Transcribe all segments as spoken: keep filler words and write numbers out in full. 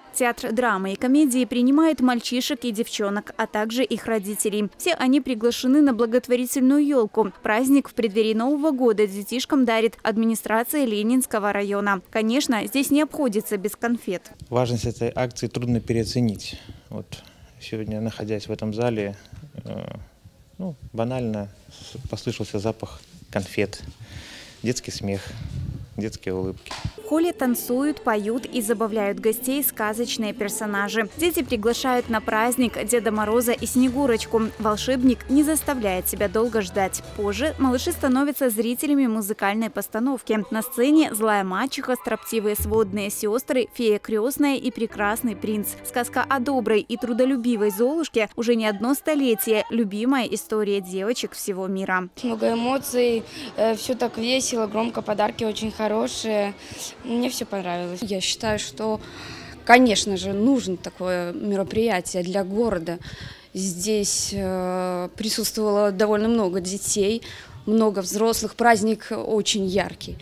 Театр драмы и комедии принимает мальчишек и девчонок, а также их родителей. Все они приглашены на благотворительную елку. Праздник в преддверии Нового года детишкам дарит администрация Ленинского района. Конечно, здесь не обходится без конфет. Важность этой акции трудно переоценить. Вот сегодня, находясь в этом зале, э, ну, банально послышался запах конфет, детский смех, детские улыбки. В холле танцуют, поют и забавляют гостей сказочные персонажи. Дети приглашают на праздник Деда Мороза и Снегурочку. Волшебник не заставляет себя долго ждать. Позже малыши становятся зрителями музыкальной постановки. На сцене злая мачеха, строптивые сводные сестры, фея крестная и прекрасный принц. Сказка о доброй и трудолюбивой Золушке уже не одно столетие. Любимая история девочек всего мира. Много эмоций, все так весело, громко, подарки очень хорошие. Мне все понравилось. Я считаю, что, конечно же, нужно такое мероприятие для города. Здесь э, присутствовало довольно много детей, много взрослых. Праздник очень яркий.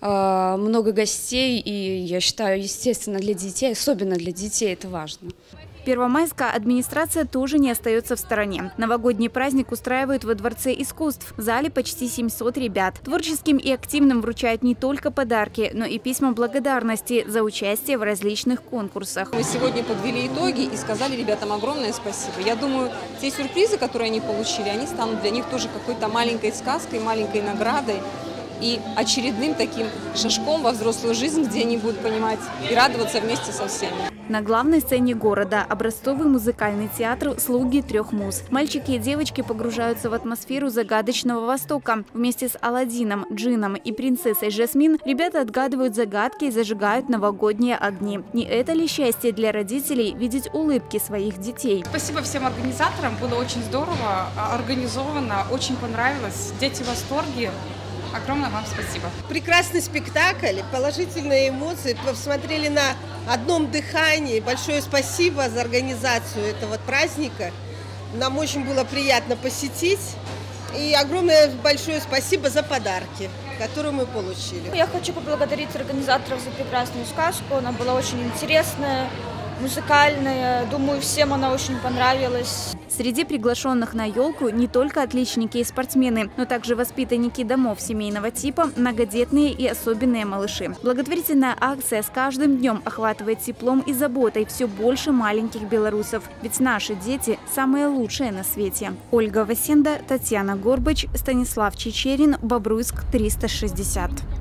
Э, много гостей, и я считаю, естественно, для детей, особенно для детей, это важно. Первомайская администрация тоже не остается в стороне. Новогодний праздник устраивают во Дворце искусств. В зале почти семьсот ребят. Творческим и активным вручают не только подарки, но и письма благодарности за участие в различных конкурсах. Мы сегодня подвели итоги и сказали ребятам огромное спасибо. Я думаю, те сюрпризы, которые они получили, они станут для них тоже какой-то маленькой сказкой, маленькой наградой и очередным таким шажком во взрослую жизнь, где они будут понимать и радоваться вместе со всеми. На главной сцене города образцовый музыкальный театр «Слуги трех муз». Мальчики и девочки погружаются в атмосферу загадочного Востока. Вместе с Аладдином, Джином и принцессой Жасмин ребята отгадывают загадки и зажигают новогодние огни. Не это ли счастье для родителей видеть улыбки своих детей? Спасибо всем организаторам, было очень здорово, организовано, очень понравилось, дети в восторге. Огромное вам спасибо. Прекрасный спектакль, положительные эмоции. Посмотрели на одном дыхании. Большое спасибо за организацию этого праздника. Нам очень было приятно посетить. И огромное большое спасибо за подарки, которые мы получили. Я хочу поблагодарить организаторов за прекрасную сказку. Она была очень интересная, музыкальная. Думаю, всем она очень понравилась. Среди приглашенных на елку не только отличники и спортсмены, но также воспитанники домов семейного типа, многодетные и особенные малыши. Благотворительная акция с каждым днем охватывает теплом и заботой все больше маленьких белорусов. Ведь наши дети – самые лучшие на свете. Ольга Васенда, Татьяна Горбач, Станислав Чечерин, Бобруйск, триста шестьдесят.